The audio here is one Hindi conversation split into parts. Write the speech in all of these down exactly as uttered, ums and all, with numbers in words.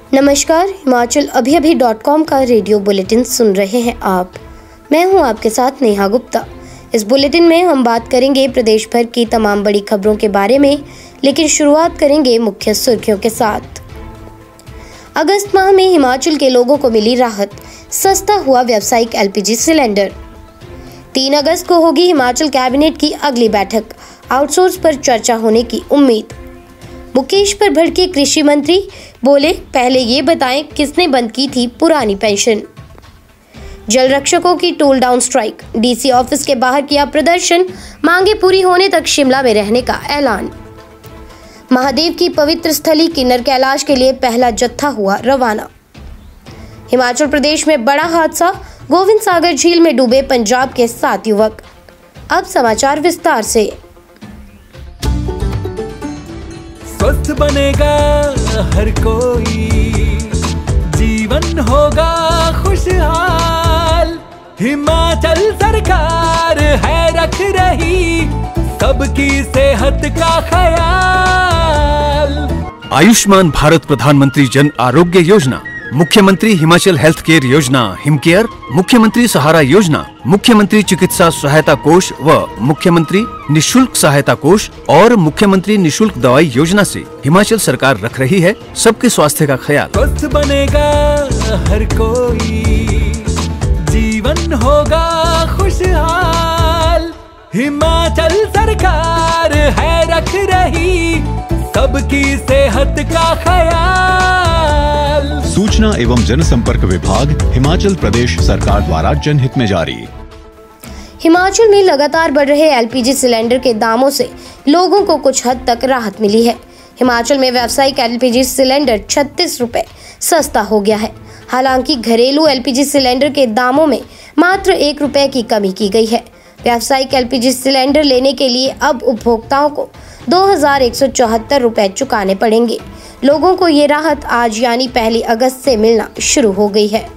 नमस्कार, हिमाचल अभी अभी डॉट कॉम का रेडियो बुलेटिन सुन रहे हैं आप। मैं हूं आपके साथ नेहा गुप्ता। इस बुलेटिन में हम बात करेंगे प्रदेश भर की तमाम बड़ी खबरों के बारे में, लेकिन शुरुआत करेंगे मुख्य सुर्खियों के साथ। अगस्त माह में हिमाचल के लोगों को मिली राहत, सस्ता हुआ व्यावसायिक एलपीजी सिलेंडर। तीन अगस्त को होगी हिमाचल कैबिनेट की अगली बैठक, आउटसोर्स पर चर्चा होने की उम्मीद। मुकेश पर भड़के कृषि मंत्री, बोले पहले ये बताएं किसने बंद की थी पुरानी पेंशन। जल रक्षकों की tool down strike, DC office के बाहर किया प्रदर्शन, मांगे पूरी होने तक शिमला में रहने का ऐलान। महादेव की पवित्र स्थली किन्नर कैलाश के लिए पहला जत्था हुआ रवाना। हिमाचल प्रदेश में बड़ा हादसा, गोविंद सागर झील में डूबे पंजाब के सात युवक। अब समाचार विस्तार से। स्वस्थ बनेगा हर कोई, जीवन होगा खुशहाल। हिमाचल सरकार है रख रही सबकी सेहत का ख्याल। आयुष्मान भारत प्रधानमंत्री जन आरोग्य योजना, मुख्यमंत्री हिमाचल हेल्थ केयर योजना हिमकेयर, मुख्यमंत्री सहारा योजना, मुख्यमंत्री चिकित्सा सहायता कोष व मुख्यमंत्री निशुल्क सहायता कोष और मुख्यमंत्री निशुल्क दवाई योजना से हिमाचल सरकार रख रही है सबके स्वास्थ्य का ख्याल। स्वस्थ बनेगा हर कोई, जीवन होगा खुशहाल। हिमाचल सरकार है रख रही सबकी सेहत का ख्याल। सूचना एवं जनसंपर्क विभाग, हिमाचल प्रदेश सरकार द्वारा जनहित में जारी। हिमाचल में लगातार बढ़ रहे एलपीजी सिलेंडर के दामों से लोगों को कुछ हद तक राहत मिली है। हिमाचल में व्यावसायिक एलपीजी सिलेंडर छत्तीस रुपए सस्ता हो गया है। हालांकि घरेलू एलपीजी सिलेंडर के दामों में मात्र एक रुपए की कमी की गई है। व्यावसायिक एलपीजी सिलेंडर लेने के लिए अब उपभोक्ताओं को दो हजार एक सौ चौहत्तर रुपए चुकाने पड़ेंगे। लोगों को ये राहत आज यानी पहली अगस्त से मिलना शुरू हो गई है।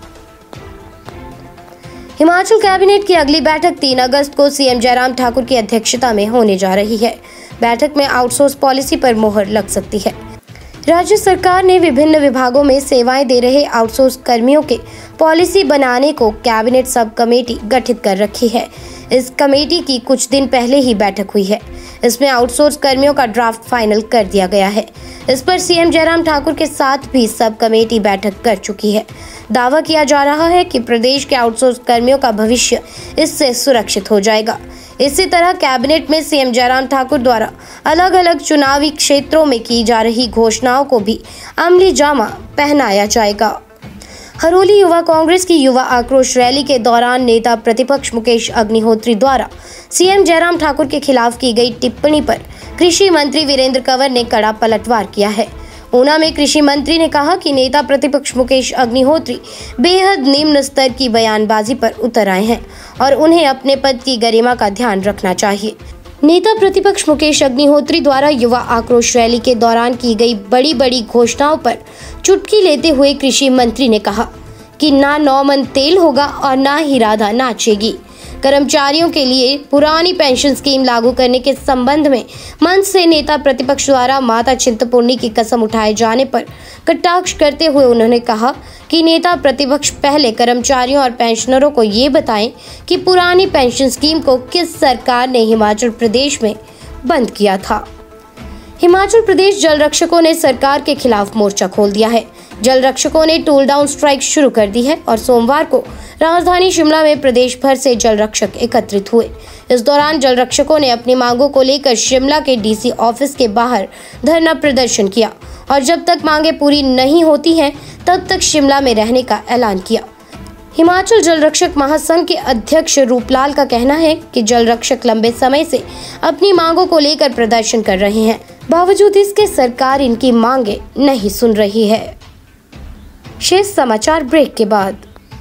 हिमाचल कैबिनेट की अगली बैठक तीन अगस्त को सीएम जयराम ठाकुर की अध्यक्षता में होने जा रही है। बैठक में आउटसोर्स पॉलिसी पर मोहर लग सकती है। राज्य सरकार ने विभिन्न विभागों में सेवाएं दे रहे आउटसोर्स कर्मियों के पॉलिसी बनाने को कैबिनेट सब कमेटी गठित कर रखी है। इस कमेटी की कुछ दिन पहले ही बैठक हुई है। इसमें आउटसोर्स कर्मियों का ड्राफ्ट फाइनल कर दिया गया है। इस पर सीएम जयराम ठाकुर के साथ भी सब कमेटी बैठक कर चुकी है। दावा किया जा रहा है कि प्रदेश के आउटसोर्स कर्मियों का भविष्य इससे सुरक्षित हो जाएगा। इसी तरह कैबिनेट में सीएम जयराम ठाकुर द्वारा अलग अलग चुनावी क्षेत्रों में की जा रही घोषणाओं को भी अमली जामा पहनाया जाएगा। हरोली युवा कांग्रेस की युवा आक्रोश रैली के दौरान नेता प्रतिपक्ष मुकेश अग्निहोत्री द्वारा सीएम जयराम ठाकुर के खिलाफ की गई टिप्पणी पर कृषि मंत्री वीरेंद्र कंवर ने कड़ा पलटवार किया है। ऊना में कृषि मंत्री ने कहा कि नेता प्रतिपक्ष मुकेश अग्निहोत्री बेहद निम्न स्तर की बयानबाजी पर उतर आए हैं और उन्हें अपने पद की गरिमा का ध्यान रखना चाहिए। नेता प्रतिपक्ष मुकेश अग्निहोत्री द्वारा युवा आक्रोश रैली के दौरान की गई बड़ी बड़ी घोषणाओं पर चुटकी लेते हुए कृषि मंत्री ने कहा कि ना नौ मन तेल होगा और ना ही राधा नाचेगी। कर्मचारियों के लिए पुरानी पेंशन स्कीम लागू करने के संबंध में मंच से नेता प्रतिपक्ष द्वारा माता चिंतपूर्णी की कसम उठाए जाने पर कटाक्ष करते हुए उन्होंने कहा कि नेता प्रतिपक्ष पहले कर्मचारियों और पेंशनरों को ये बताएं कि पुरानी पेंशन स्कीम को किस सरकार ने हिमाचल प्रदेश में बंद किया था। हिमाचल प्रदेश जल रक्षकों ने सरकार के खिलाफ मोर्चा खोल दिया है। जल रक्षकों ने टूल डाउन स्ट्राइक शुरू कर दी है और सोमवार को राजधानी शिमला में प्रदेश भर से जल रक्षक एकत्रित हुए। इस दौरान जल रक्षकों ने अपनी मांगों को लेकर शिमला के डीसी ऑफिस के बाहर धरना प्रदर्शन किया और जब तक मांगे पूरी नहीं होती हैं तब तक शिमला में रहने का ऐलान किया। हिमाचल जल रक्षक महासंघ के अध्यक्ष रूपलाल का कहना है कि जल रक्षक लंबे समय से अपनी मांगों को लेकर प्रदर्शन कर रहे हैं, बावजूद इसके सरकार इनकी मांगे नहीं सुन रही है। शेष समाचार ब्रेक के बाद।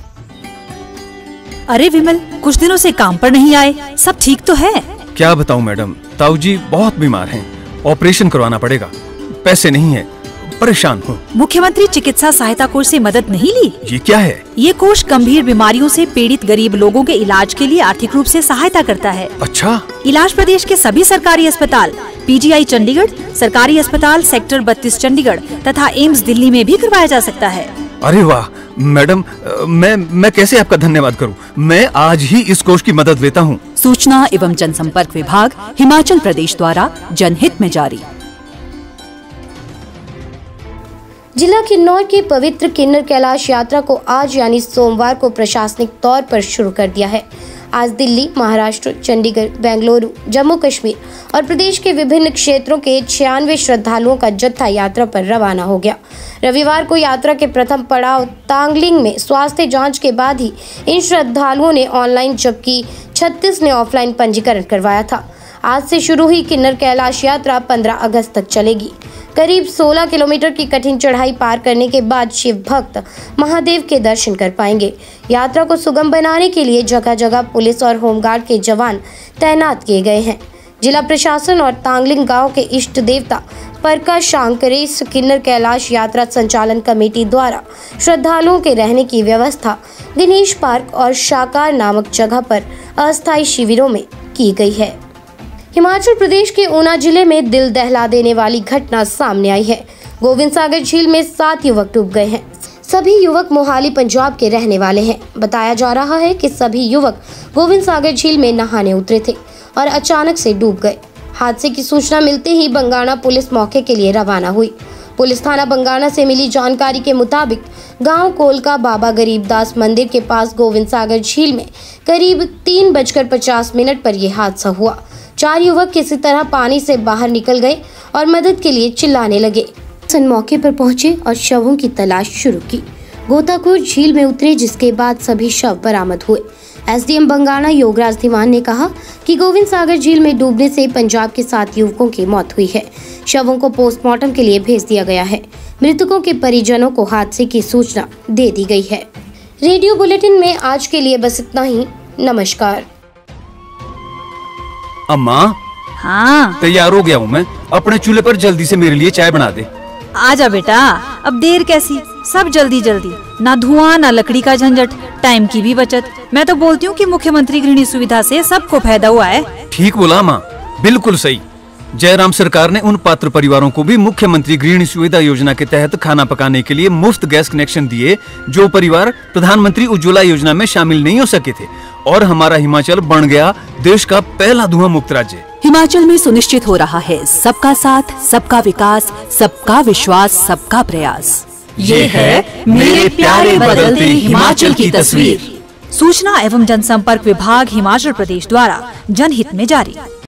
अरे विमल, कुछ दिनों से काम पर नहीं आए, सब ठीक तो है? क्या बताऊं मैडम, ताऊ जी बहुत बीमार हैं, ऑपरेशन करवाना पड़ेगा, पैसे नहीं है, परेशान हूँ। मुख्यमंत्री चिकित्सा सहायता कोष से मदद नहीं ली? ये क्या है? ये कोष गंभीर बीमारियों से पीड़ित गरीब लोगों के इलाज के लिए आर्थिक रूप से सहायता करता है। अच्छा। इलाज प्रदेश के सभी सरकारी अस्पताल, पीजीआई चंडीगढ़, सरकारी अस्पताल सेक्टर बत्तीस चंडीगढ़ तथा एम्स दिल्ली में भी करवाया जा सकता है। अरे वाह मैडम, मैं मैं कैसे आपका धन्यवाद करूं? मैं आज ही इस कोष की मदद लेता हूं। सूचना एवं जनसंपर्क विभाग हिमाचल प्रदेश द्वारा जनहित में जारी। जिला किन्नौर की पवित्र किन्नर कैलाश यात्रा को आज यानी सोमवार को प्रशासनिक तौर पर शुरू कर दिया है। आज दिल्ली, महाराष्ट्र, चंडीगढ़, बेंगलुरु, जम्मू कश्मीर और प्रदेश के विभिन्न क्षेत्रों के छियानवे श्रद्धालुओं का जत्था यात्रा पर रवाना हो गया। रविवार को यात्रा के प्रथम पड़ाव तांगलिंग में स्वास्थ्य जांच के बाद ही इन श्रद्धालुओं ने ऑनलाइन जबकि छत्तीस ने ऑफलाइन पंजीकरण करवाया था। आज से शुरू हुई किन्नर कैलाश यात्रा पंद्रह अगस्त तक चलेगी। करीब सोलह किलोमीटर की कठिन चढ़ाई पार करने के बाद शिव भक्त महादेव के दर्शन कर पाएंगे। यात्रा को सुगम बनाने के लिए जगह जगह पुलिस और होमगार्ड के जवान तैनात किए गए हैं। जिला प्रशासन और तांगलिंग गांव के इष्ट देवता परका शांकरेश किन्नर कैलाश यात्रा संचालन कमेटी द्वारा श्रद्धालुओं के रहने की व्यवस्था गणेश पार्क और शाकार नामक जगह पर अस्थायी शिविरों में की गई है। हिमाचल प्रदेश के ऊना जिले में दिल दहला देने वाली घटना सामने आई है। गोविंद सागर झील में सात युवक डूब गए हैं। सभी युवक मोहाली पंजाब के रहने वाले हैं। बताया जा रहा है कि सभी युवक गोविंद सागर झील में नहाने उतरे थे और अचानक से डूब गए। हादसे की सूचना मिलते ही बंगाणा पुलिस मौके के लिए रवाना हुई। पुलिस थाना बंगाणा से मिली जानकारी के मुताबिक गांव कोलका बाबा गरीबदास मंदिर के पास गोविंद सागर झील में करीब तीन बजकर पचास मिनट पर यह हादसा हुआ। चार युवक किसी तरह पानी से बाहर निकल गए और मदद के लिए चिल्लाने लगे। मौके पर पहुंचे और शवों की तलाश शुरू की। गोताखोर झील में उतरे जिसके बाद सभी शव बरामद हुए। एसडीएम बंगाणा योगराज दीवान ने कहा कि गोविंद सागर झील में डूबने से पंजाब के सात युवकों की मौत हुई है। शवों को पोस्टमार्टम के लिए भेज दिया गया है। मृतकों के परिजनों को हादसे की सूचना दे दी गई है। रेडियो बुलेटिन में आज के लिए बस इतना ही। नमस्कार। अम्मा। हाँ तैयार हो गया हूँ मैं। अपने चूल्हे पर जल्दी से मेरे लिए चाय बना दे। आजा बेटा, अब देर कैसी, सब जल्दी जल्दी, ना धुआं ना लकड़ी का झंझट, टाइम की भी बचत। मैं तो बोलती हूँ कि मुख्यमंत्री गृहिणी सुविधा से सबको फायदा हुआ है। ठीक बोला माँ, बिल्कुल सही। जयराम सरकार ने उन पात्र परिवारों को भी मुख्यमंत्री गृहिणी सुविधा योजना के तहत खाना पकाने के लिए मुफ्त गैस कनेक्शन दिए जो परिवार प्रधानमंत्री उज्ज्वला योजना में शामिल नहीं हो सके थे। और हमारा हिमाचल बन गया देश का पहला धुआं मुक्त राज्य। हिमाचल में सुनिश्चित हो रहा है सबका साथ, सबका विकास, सबका विश्वास, सबका प्रयास। ये है मेरे प्यारे बदलते हिमाचल की तस्वीर। सूचना एवं जनसंपर्क विभाग हिमाचल प्रदेश द्वारा जनहित में जारी।